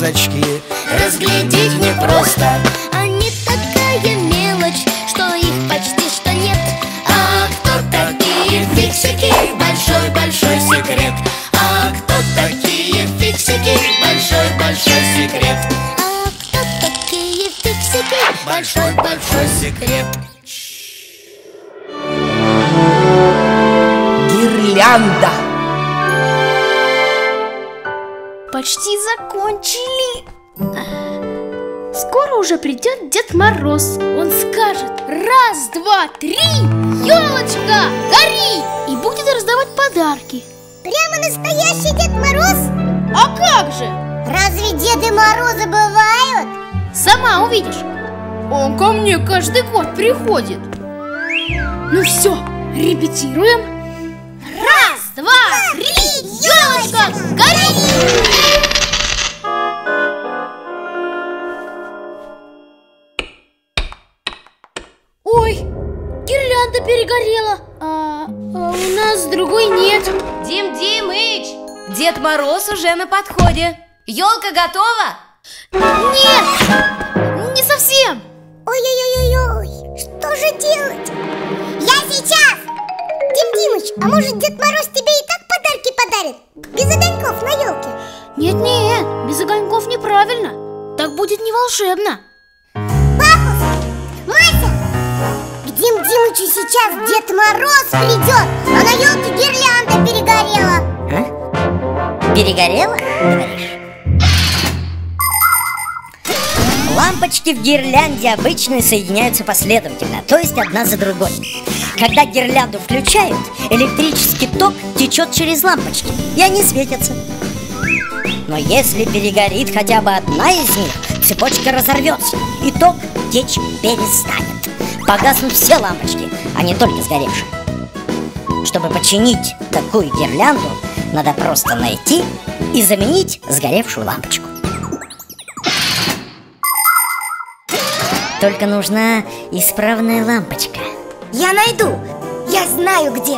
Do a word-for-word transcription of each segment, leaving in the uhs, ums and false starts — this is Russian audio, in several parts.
звездочки разглядеть непросто. Они такая мелочь, что их почти что нет. А кто такие фиксики? Большой-большой секрет. А кто такие фиксики? Большой-большой секрет. А кто такие фиксики? Большой-большой секрет. Гирлянда. Почти закончили. Скоро уже придет Дед Мороз. Он скажет: раз, два, три, елочка, гори! И будет раздавать подарки. Прямо настоящий Дед Мороз? А как же? Разве Деды Морозы бывают? Сама увидишь. Он ко мне каждый год приходит. Ну все, репетируем. Раз, два, три, елочка, гори! Ой, гирлянда перегорела. А, а у нас другой нет. Дим Димыч, Дед Мороз уже на подходе. Елка готова? Нет, не совсем. Ой-ой-ой-ой, что же делать? Я сейчас! Дим Димыч, а может Дед Мороз тебе и так подарки подарит? Без огоньков на елке? Нет-нет, без огоньков неправильно. Так будет не волшебно. Папус, Мася, к Дим Димычу сейчас Дед Мороз придет, а на елке гирлянда перегорела. А? Перегорела, говоришь? Лампочки в гирлянде обычно соединяются последовательно, то есть одна за другой. Когда гирлянду включают, электрический ток течет через лампочки, и они светятся. Но если перегорит хотя бы одна из них, цепочка разорвется, и ток течь перестанет. Погаснут все лампочки, а не только сгоревшие. Чтобы починить такую гирлянду, надо просто найти и заменить сгоревшую лампочку. Только нужна исправная лампочка. Я найду, я знаю где.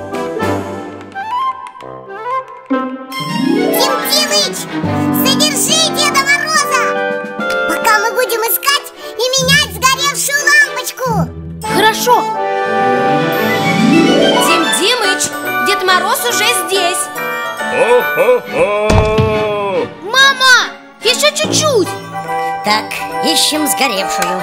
Дим Димыч, задержи Деда Мороза, пока мы будем искать и менять сгоревшую лампочку. Хорошо. Дим Димыч, Дед Мороз уже здесь. Хо-хо-хо! Мама, еще чуть-чуть. Так, ищем сгоревшую.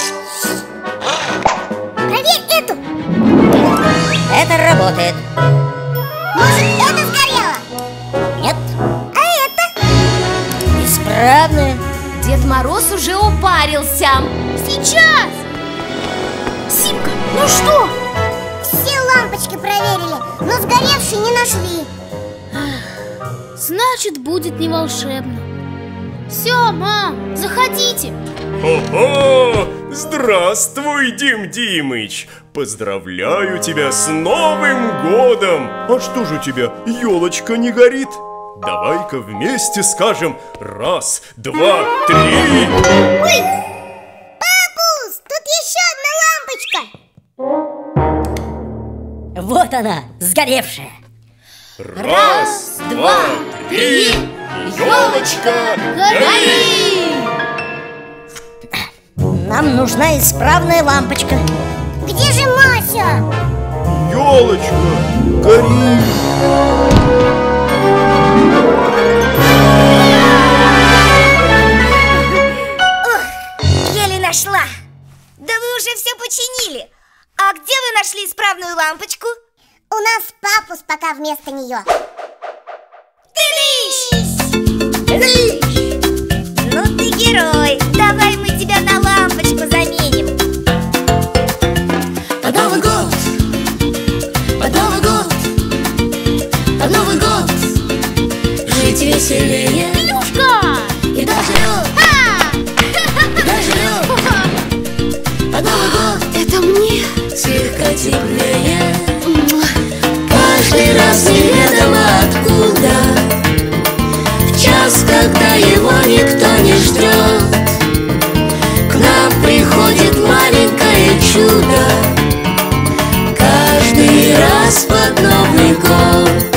Проверь эту. Это работает. Может, это сгорело? Нет. А это? Исправная. Дед Мороз уже упарился. Сейчас. Симка, ну что? Все лампочки проверили, но сгоревшей не нашли. Значит, будет не волшебно. Все, мам, заходите. Хо-хо! Здравствуй, Дим Димыч! Поздравляю тебя с Новым годом! А что же у тебя, елочка не горит? Давай-ка вместе скажем: раз, два, три! Ой! Папус, тут еще одна лампочка. Вот она, сгоревшая. Раз, два, три! Елочка, гори! Нам нужна исправная лампочка. Где же Мася? Елочка, гори! Ох, еле нашла. Да вы уже все починили. А где вы нашли исправную лампочку? У нас папус пока вместо нее. Тырыщ! Ну ты герой. Давай мы тебя на лампочку заменим. Под Новый год, под Новый год, под Новый год жить веселее. Илюшка! И доживем, и доживем. Под Новый год Это мне. слегка теплее. Каждый раз неведомо откуда, в час, когда его никто не ждет, к нам приходит маленькое чудо. Каждый раз под Новый год.